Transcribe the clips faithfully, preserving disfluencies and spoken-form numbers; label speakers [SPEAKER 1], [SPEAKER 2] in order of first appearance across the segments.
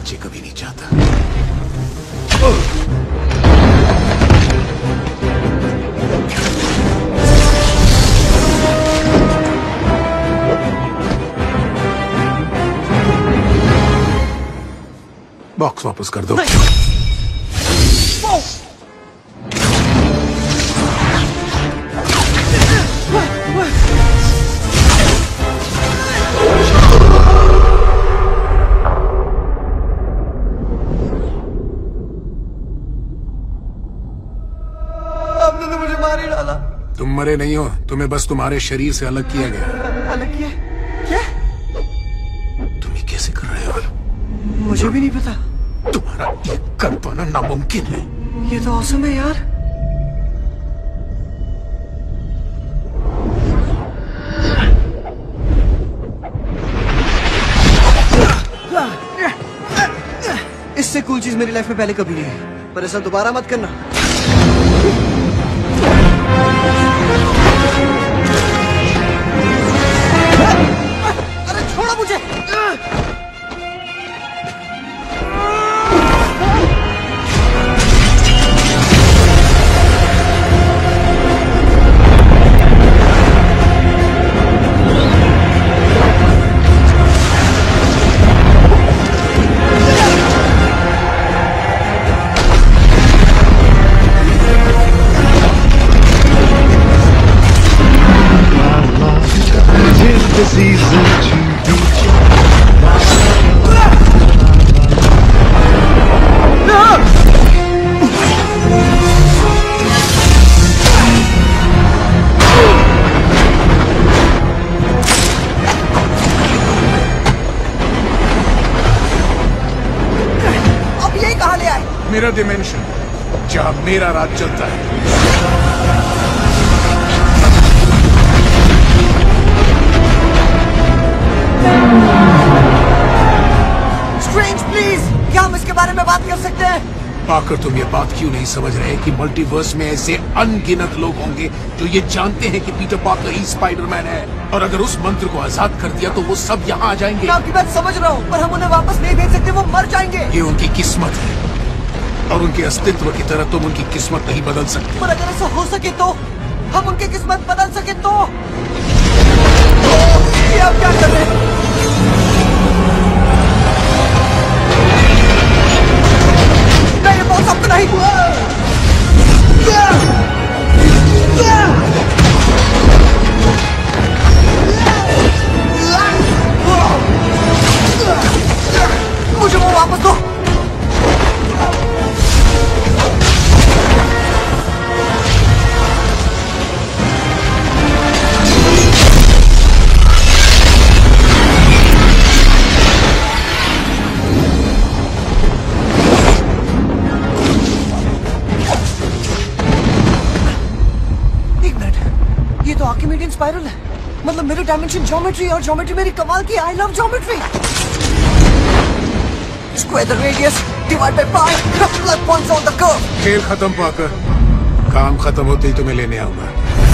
[SPEAKER 1] बच्चे कभी नहीं चाहता। बॉक्स वापस कर दो।
[SPEAKER 2] आपने तो मुझे मार ही डाला।
[SPEAKER 1] तुम मरे नहीं हो, तुम्हें बस तुम्हारे शरीर से अलग किया गया।
[SPEAKER 2] अलग किया? क्या?
[SPEAKER 1] तुम ये कैसे कर रहे हो?
[SPEAKER 2] मुझे भी नहीं पता।
[SPEAKER 1] तुम्हारा ये कर पाना नामुमकिन है।
[SPEAKER 2] ये तो औसम है यार। इससे कूल चीज मेरी लाइफ में पहले कभी नहीं है, पर ऐसा दोबारा मत करना। अरे छोड़ो मुझे।
[SPEAKER 3] The season to reach
[SPEAKER 2] अब यही कहाँ ले आए?
[SPEAKER 1] मेरा डिमेंशन, जहाँ मेरा राज चलता है।
[SPEAKER 2] स्ट्रेंज प्लीज, क्या हम इसके बारे में बात कर सकते हैं?
[SPEAKER 1] पाकर तुम ये बात क्यों नहीं समझ रहे कि मल्टीवर्स में ऐसे अनगिनत लोग होंगे जो ये जानते हैं कि पीटर पार्कर ही स्पाइडरमैन है, और अगर उस मंत्र को आजाद कर दिया तो वो सब यहाँ आ जाएंगे।
[SPEAKER 2] मैं आपकी बात समझ रहा हूँ, पर हम उन्हें वापस नहीं भेज सकते, वो मर जाएंगे।
[SPEAKER 1] ये उनकी किस्मत है, और उनके अस्तित्व की तरह तुम उनकी किस्मत नहीं बदल सकते।
[SPEAKER 2] पर अगर ऐसा हो सके तो, हम उनकी किस्मत बदल सके तो, ये आप क्या कर रहे हैं? नहीं, ये बॉस आपको नहीं। मुझे वो वापस दो। आर्किमिडियन स्पाइरल है, मतलब मेरी डायमेंशन ज्योमेट्री और ज्योमेट्री मेरी कमाल की। I love geometry. Square the radius, divide by pi, plug points on the curve.
[SPEAKER 1] खेल खत्म पाकर, काम खत्म होते ही तुम्हें लेने आऊंगा।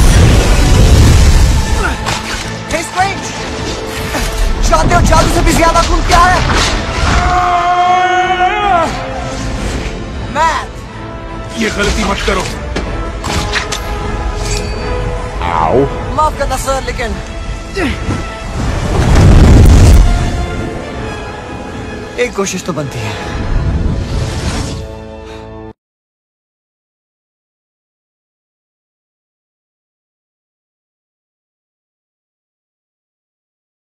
[SPEAKER 2] हे स्ट्रेंज, जानते हो जादू से भी ज्यादा खून क्या है? मैथ।
[SPEAKER 1] ये गलती मत करो।
[SPEAKER 3] Ow.
[SPEAKER 2] माफ करना सर, लेकिन एक कोशिश तो बनती है।